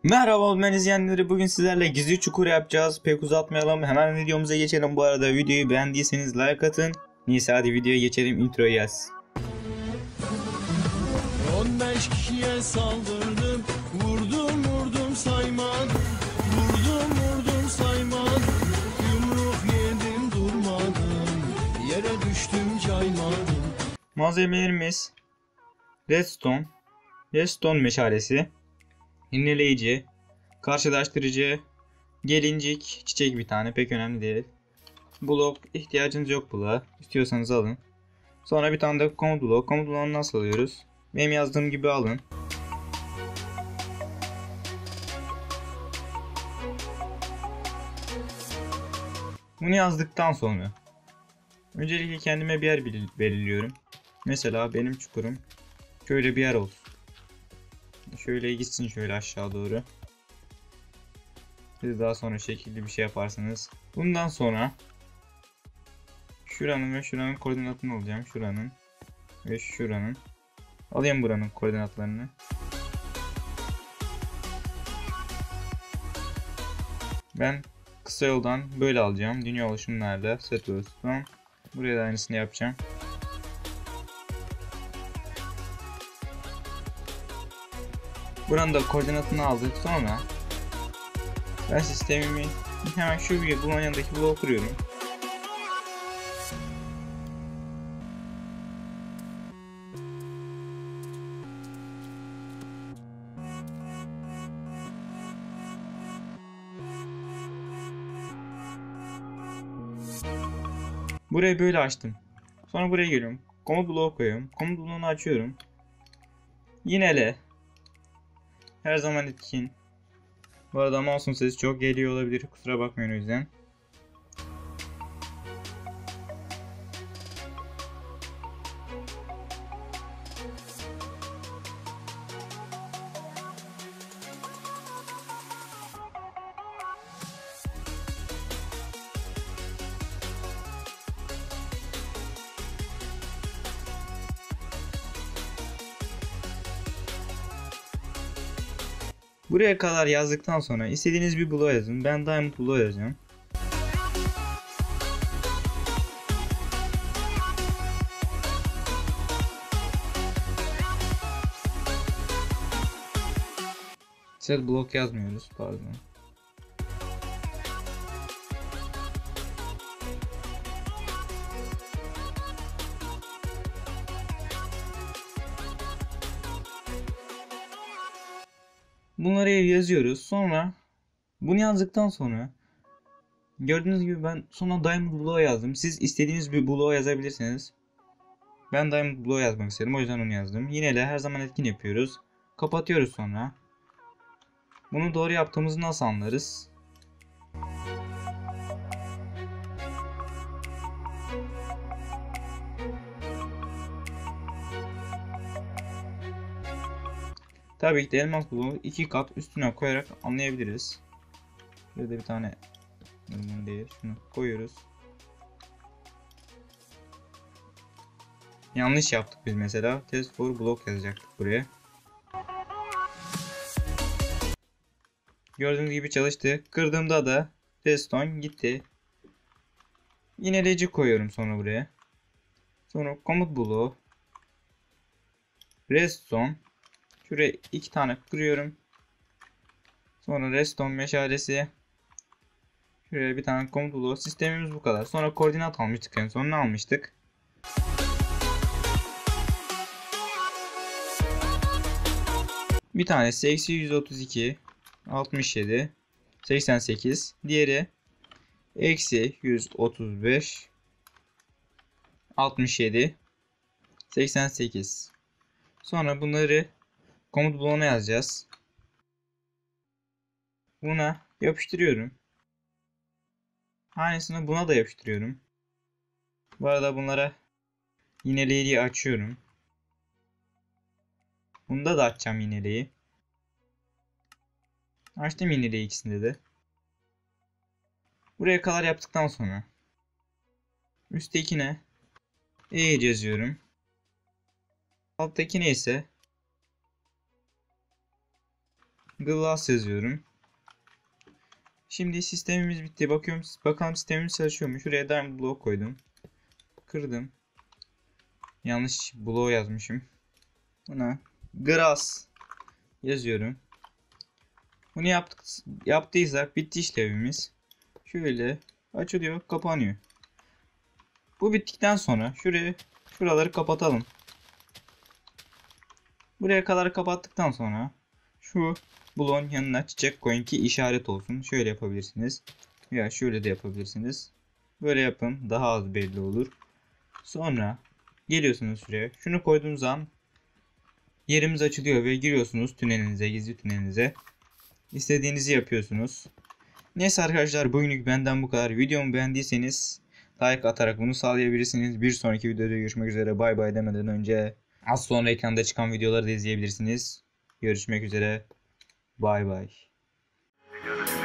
Merhaba ben izleyenleri, bugün sizlerle gizli çukur yapacağız. Pek uzatmayalım, hemen videomuza geçelim. Bu arada videoyu beğendiyseniz like atın. Neyse hadi videoya geçelim, intro yaz. 15 kişiye saldırdım, vurdum saymadım, vurdum saymadım, yumruk yedim durmadım, yere düştüm caymadım. Malzemelerimiz redstone meşalesi, iğneleyici, karşılaştırıcı, gelincik, çiçek bir tane, pek önemli değil. Blok ihtiyacınız yok, bloğa istiyorsanız alın. Sonra bir tane de komut bloğu. Komut bloğunu nasıl alıyoruz? Benim yazdığım gibi alın. Bunu yazdıktan sonra öncelikle kendime bir yer belirliyorum. Mesela benim çukurum şöyle bir yer olsun. Şöyle gitsin, şöyle aşağı doğru. Siz daha sonra şekilli bir şey yaparsınız. Bundan sonra şuranın ve şuranın koordinatını alacağım. Şuranın ve şuranın. Alayım buranın koordinatlarını. Ben kısa yoldan böyle alacağım. Dünya oluşumlarda set olsun. Buraya da aynısını yapacağım. Buranın da koordinatını aldık. Sonra ben sistemimi hemen şu bunun yanındaki bloğu kuruyorum. Burayı böyle açtım. Sonra buraya geliyorum. Komut bloğu koyuyorum. Komut bloğunu açıyorum. Yinele. Her zaman etkin. Bu arada mouse'un sesi çok geliyor olabilir. Kusura bakmayın o yüzden. Buraya kadar yazdıktan sonra istediğiniz bir bloğu yazın. Ben Diamond bloğu yazacağım. Set blok yazmıyoruz, pardon. Bunları yazıyoruz. Sonra bunu yazdıktan sonra gördüğünüz gibi ben sonra Diamond bloğu yazdım. Siz istediğiniz bir bloğu yazabilirsiniz. Ben Diamond bloğu yazmak istedim, o yüzden onu yazdım. Yine de her zaman etkin yapıyoruz. Kapatıyoruz sonra. Bunu doğru yaptığımızı nasıl anlarız? Tabii ki de elmas bloğu 2 kat üstüne koyarak anlayabiliriz. Burada bir tane değil, şunu koyuyoruz. Yanlış yaptık biz mesela. Test for block yazacaktık buraya. Gördüğünüz gibi çalıştı. Kırdığımda da redstone gitti. Yineleyici koyuyorum sonra buraya. Sonra komut bloğu, redstone. Şuraya 2 tane kırıyorum. Sonra redstone meşalesi. Şuraya bir tane komut bloğu. Sistemimiz bu kadar. Sonra koordinat almıştık, en son ne almıştık? Bir tanesi eksi 132, 67, 88. Diğeri eksi 135, 67, 88. Sonra bunları komut bloğuna yazacağız. Buna yapıştırıyorum. Aynısını buna da yapıştırıyorum. Bu arada bunlara yineleyici açıyorum. Bunda da açacağım yineleyi. Açtım yineleyi ikisinde de. Buraya kadar yaptıktan sonra üsttekine yazıyorum. Alttakine ise Glass yazıyorum. Şimdi sistemimiz bitti. Bakalım sistemimiz çalışıyor mu? Şuraya diamond block koydum. Kırdım. Yanlış block yazmışım. Buna grass yazıyorum. Bunu yaptıysak bitti işlevimiz. Şöyle açılıyor, kapanıyor. Bu bittikten sonra şuraları kapatalım. Buraya kadar kapattıktan sonra şu bloğun yanına çiçek koyun ki işaret olsun. Şöyle yapabilirsiniz. Veya şöyle de yapabilirsiniz. Böyle yapın, daha az belli olur. Sonra geliyorsunuz şuraya. Şunu koyduğunuz zaman yerimiz açılıyor ve giriyorsunuz tünelinize, gizli tünelinize. İstediğinizi yapıyorsunuz. Neyse arkadaşlar, bugünlük benden bu kadar. Videomu beğendiyseniz like atarak bunu sağlayabilirsiniz. Bir sonraki videoda görüşmek üzere. Bay bay demeden önce az sonra ekranda çıkan videoları da izleyebilirsiniz. Görüşmek üzere. Bay bay.